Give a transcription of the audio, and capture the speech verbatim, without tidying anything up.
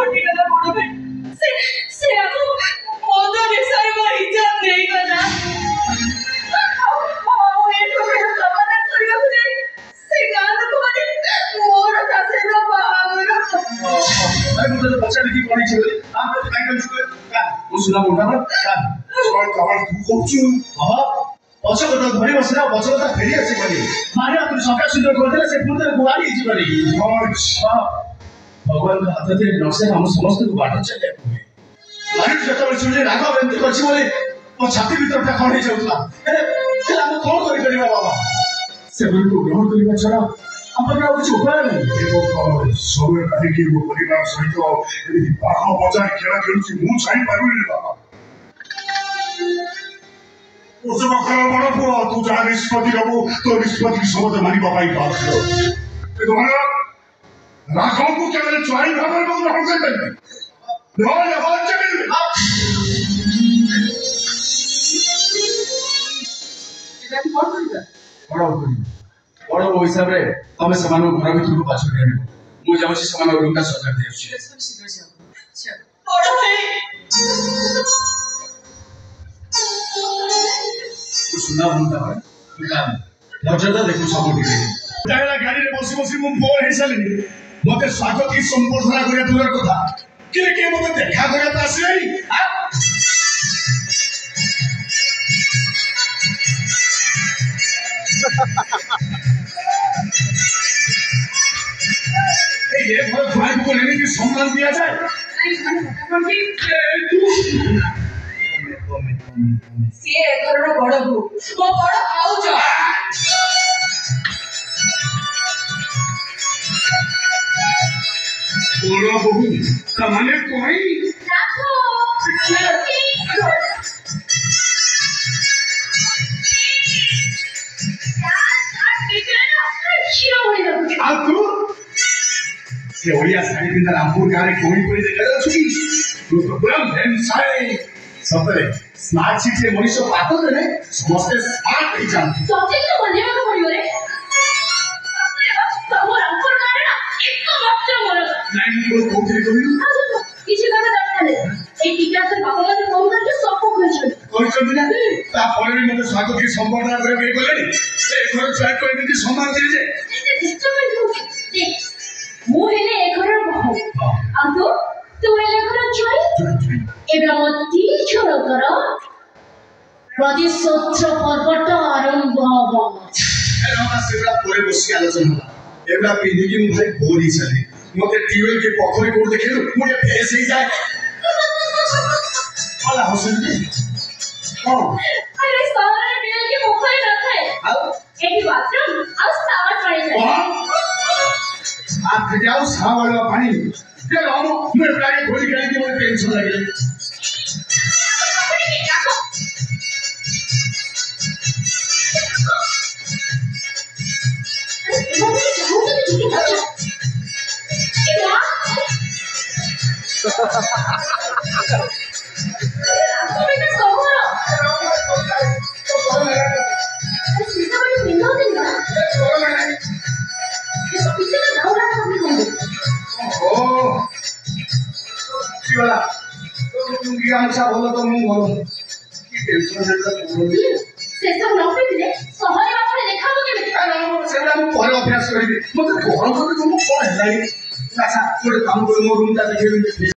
कटी गला बड़ भाई से से आको मोदो निसारे मोर इज्जत नहीं गला ओ ए तो मेरा समाधान करियो से से गान को माने मोर सासे रो बागर अरे मुझे तो बच्चा लिखी पड़ी छे आप तो काय कर छुए का वो सुना मोटा ना का সবাই তো আমার দুঃখ হচ্ছে बाबा पछ कथा धरी बसना पछ कथा फेरी आसी बनी मारे आप सका सुंदर कर देले से पुत्र गुवारी जी बनी भगवान का हाथ दे नसे हम समस्त को बाटा चले मारे जत बड़ सुने राघव एंती करछि बोले ओ छाती भीतर ता खणी जाउतला अरे से हम कोन करि परिबा बाबा से बोल को ग्रहण करिबा छरा अपन और कुछ उपाय नहीं এবং সবের কাহিনী ও পরিবার সহিত এই পাখা বাজার খেলা খেলছি মু চাই পারুনি বাবা ওসব খারাপ বড় পুଅ তু যা নিষ্পত্তি নেবু তো নিষ্পত্তি সমতে মানিবা পাই বাধ্য কিন্তু মানে রাঘবକୁ কেবল ଜ୍ୱାଇଁ ଭାବରେ ଗ୍ରହଣ କରିପାରିବେ ନହେଲେ ହତ୍ୟା କରିବେ এটা কি কোন করিবা ବଡ କরি ବଡ ହିସାବ ରେ ତମେ ସେମାନଙ୍କୁ ଘର ଭିତରକୁ ପାଛୋଟି ଆଣିବ ମୁଁ ଯାଉଛି ସେମାନଙ୍କ ରୁମ୍ ଟା ସଜାଡି ଦେଉଛି ଶୀଘ୍ର ଯାଅ ଚଲ ବଡ଼ ଭାଇ तू सुना बोलता है तू काम मर्यादा देखो सब ठीक है ତାହେଲେ ଗାଡ଼ିରେ ବସି ବସି ମୁଁ ବୋର ହେଇସାରିଲିଣି ମତେ ସ୍ୱାଗତ କି ସମ୍ବର୍ଦ୍ଧନା କରିବା ଦୂରର କଥା କିରେ କିଏ ମତେ ଦେଖା କରିବା ତ ଆସିଲାଣି এই ଏ ଘର ଜ୍ୱାଇଁକୁ ଏମିତି ସମ୍ମାନ ଦିଆଯାଏ ସିଏ ଏ ଘରର ବଡ଼ ବୋହୂ ମୋ ବଡ଼ ଭାଉଜ ବଡ଼ ବୋହୂ ତାମାନେ କହି ରାଘବ ଆଉ ତୁ ସେ ଓଡ଼ିଆ ଶାଢ଼ୀ ପିନ୍ଧା ରାମପୁର ଗାଁରେ କୋଇ କୋଇ ଦେଖାଯାଉଛୁ କି ତୁ ତ ପୁରା ଭେନ୍ସାଇ ସତରେ ସ୍ମାର୍ଟ ସିଟି ମଣିଷ ପାଠ ଦେଲେ ସମସ୍ତେ ସ୍ମାର୍ଟ ହେଇଯାନ୍ତି ତତେ ତ ବନେଇବାକୁ ପଡ଼ିବ ରେ ତମ ରାମପୁର ଗାଁରେ ନା ଏକମାତ୍ର ମୋର ନାଇଁ ମୁଁ କହୁଥିଲି କହିଲୁ କିଛି କାମ ଦରକାର ନାହିଁ এই ଟିକାସର ବାପା ମାନେ ଫୋନ କରିକି ସବୁ କହିଛନ୍ତି କହିଛନ୍ତି ନା ତାପରେ ବି ମୋତେ ସ୍ୱାଗତ କି ସମ୍ବର୍ଦ୍ଧନା କରିବା ପାଇଁ ଗଲେଣି ଏ ଘର ଜ୍ୱାଇଁକୁ ଏମିତି ସମ୍ମାନ ଦିଆଯାଏ ଏତେ ଡିଷ୍ଟର୍ବାନ୍ସ ହଉଛି ଦେଖ ମୁଁ ହେଲେ ଏ ଘରର ବୋହୂ ଆଉ ତୁ ତୁ ହେଲେ ଘର ଜ୍ୱାଇଁ ଏବେ ମୋ ଦି ଜଣଙ୍କର ପ୍ରତିଶୋଧ ପର୍ବଟା ଆରମ୍ଭ ହବ ଏରା ସେଗୁଡ଼ା ପରେ ବସି ଆଲୋଚନା ହେଲା ଏଗୁଡ଼ା ପିନ୍ଧିକି ମୁଁ ଭାରି ବୋର ହେଇସାରିଲି ମୋତେ ଟ୍ୟୁବୱେଲ୍ କି ପୋଖରୀ କୋଉଠି ଦେଖିଲୁ ମୁଁ ଟିକେ ଫେସ୍ ହେଇଯାଏ କଲା ହସୁଛନ୍ତି କ'ଣ अरे सारा डेल के पोखरी रखा है ଆଉ एटी बाथरूम और सावर पानी है आप जाओ सावर वाला पानी ये लो मैं गाड़ी खोली गाड़ी की मुझे टेंशन लग गई अच्छा बोलो तो मुंह बोलो की टेंशन है तो बोलो से सब नौकरी दिले सहरे आपने देखा हो के अरे हम सेला मु पर अभ्यास करी मते घर को तुम कोन है अच्छा थोड़े काम करो रूम ता देखे